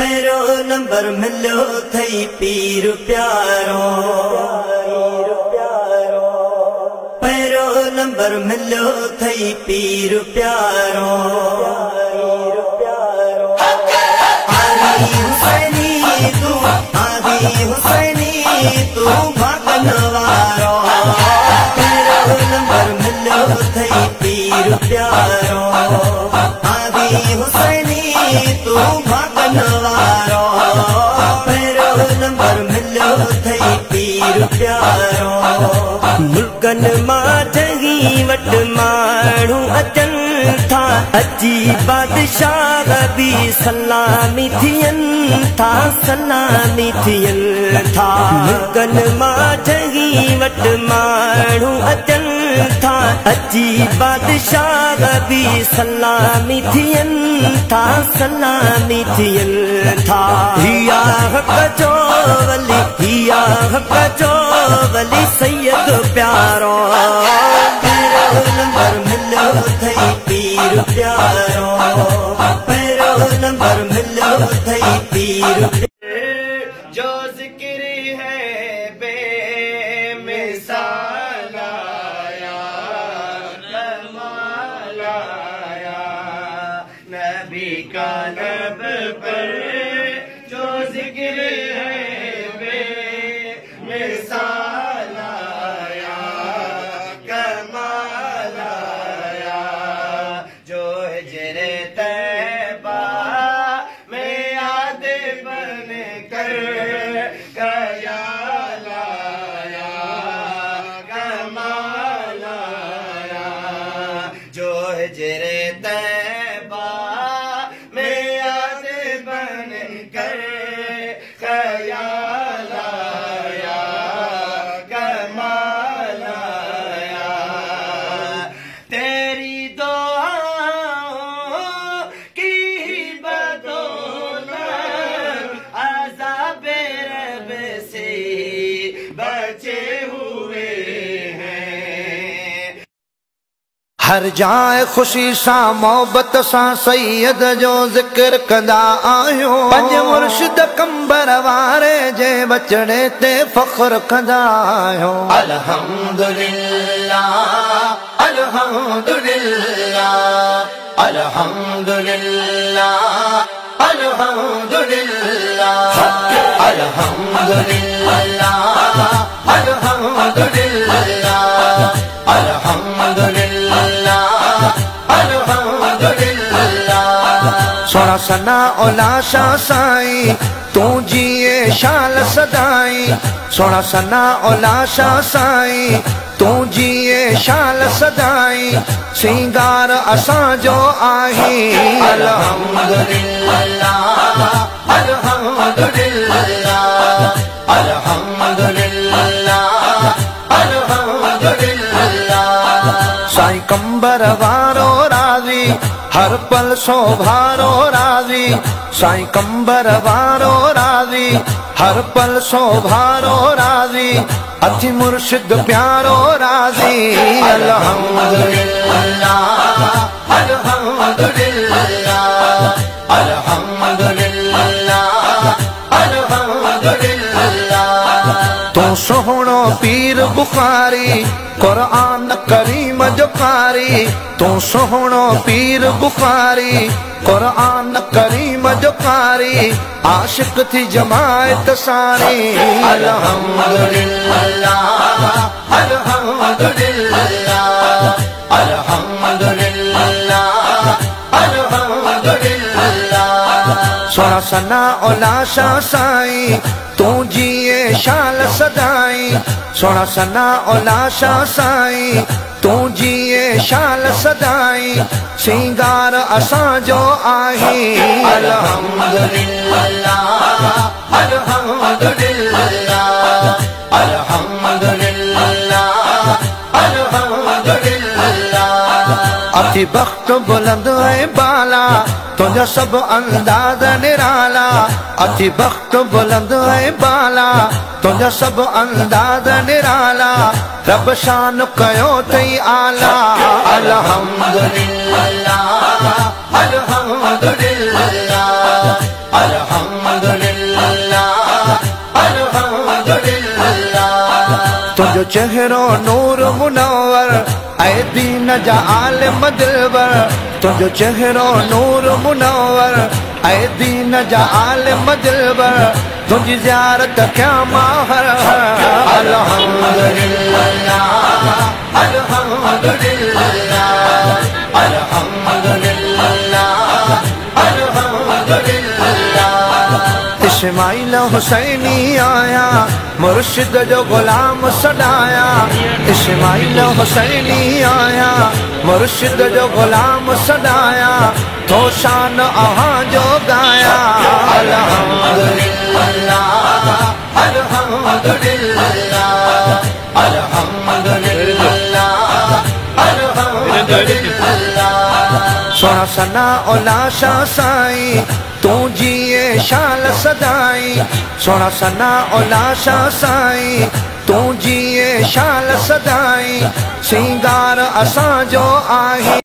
पैरो नंबर मिलो थई पीर प्यारो पैरो नंबर मिलो थई पीर प्यारो आदि हुसैनी तू भगन वारो पैरो नंबर मिलो थई पीर प्यारो आदि हुसैनी तू भगन वारो पैरो नंबर मिलो थई पीर प्यारो मुल्कन मां जही वट माण्हू अचन था अची बादशाह भी सलामी थियन था सलामी थियन था मुल्कन मां जही वट माण्हू अचन था अची बादशाह भी सलामी थियन था सलामी थियन था हिया हक जो वली सैयद प्यारो पैरो नंबर मिलो थई पीर प्यारो पैरो नंबर मिलो थई पीर जो जिक्र है बेमिसाल आया कमाल आया नबी का लब पर जो जिक्र है बेमिसाल आया कमाल आया जो हिजरे तैबा में याद बन कर ख्याल आया कमाल आया जो हिजरे तैबा में याद बन कर ख्याल आया कमाल आया तेरी दुआओं की बदौलत अज़ाबे रब से बचे हुए हैं हर जाए खुशी सा मोहब्बत सा सैयद जो जिक्र कंदा आयो पंज मुर्शिद कंबर वारे जे बचड़े ते फख्र कंदा आयो अल्हम्दुलिल्लाह अल्हम्दुलिल्लाह अल्हम्दुलिल्लाह अल्हम्दुलिल्लाह अल्हम्दुलिल्लाह अल्हम्दुलिल्लाह अल्हम्दुलिल्लाह अल्हम्दुलिल्लाह सोना सना ओला शाह साईं तू जिए शाल सदाई सोना सना ओला शाह साईं तू जिए शाल सदाई सिंगार असां जो आही अल्हम्दुलिल्लाह अल्हम्दुलिल्लाह अल्हम्दुलिल्लाह अल्हम्दुलिल्लाह साईं कंबर वारो राज़ी हर पल सोभारो राज़ी साईं कंबर वारो राज़ी हर पल सोभारो राज़ी अथी मुर्शिद प्यारो राज़ी अल्हम्दुलिल्लाह अल्हम्दुलिल्लाह अल्हम्दुलिल्लाह अल्हम्दुलिल्लाह तू सोहणो पीर बुखारी कुरान करीम जो कारी तू सोहणो पीर बुखारी कुरान करीम जो कारी आशिक थी जमायत सारी अल्हम्दुलिल्लाह अल्हम्दुलिल्लाह अल्हम्दुलिल्लाह अल्हम्दुलिल्लाह सोना सना ओला शाह साईं तू जिए शाल सदाई सोना सना ओला शाह साईं तू जिए शाल सदाई सिंगार असां जो आही अल्हम्दुलिल्लाह अल्हम्दुलिल्लाह अल्हम्दुलिल्लाह अल्हम्दुलिल्लाह अति बख्त बुलंद है बाला तुझा सब अंदाज निराला अति बख्त बुलंद है बाला तुझा सब अंदाज निराला रब शान कयो तई आला अल्हम्दुलिल्लाह अल्हम्दुलिल्लाह अल्हम्दुलिल्लाह तुंहिंजो चेहरो नूर मुनव्वर ऐं दीन जा आलिम दिलबर तुंहिंजो चेहरो नूर मुनव्वर ऐं दीन जा आलिम दिलबर तुंहिंजी ज़ियारत कयां मां हर हर अल्हम्दुलिल्लाह अल्हम्दुलिल्लाह अल्हम्दुलिल्लाह अल्हम्दुलिल्लाह इस्माइल हुसैनी आया मुर्शिद जो गुलाम सदाया इस्माइल हुसैनी आया मुर्शिद जो गुलाम सदाया तो शान अहां जो गाया अल्हम्दुलिल्लाह अल्हम्दुलिल्लाह अल्हम्दुलिल्लाह अल्हम्दुलिल्लाह सोना सना ओला शाह साईं तू जिए शाल सदाई सोना सना ओला शाह साईं तू जिए शाल सदाई सिंगार असां जो आहे।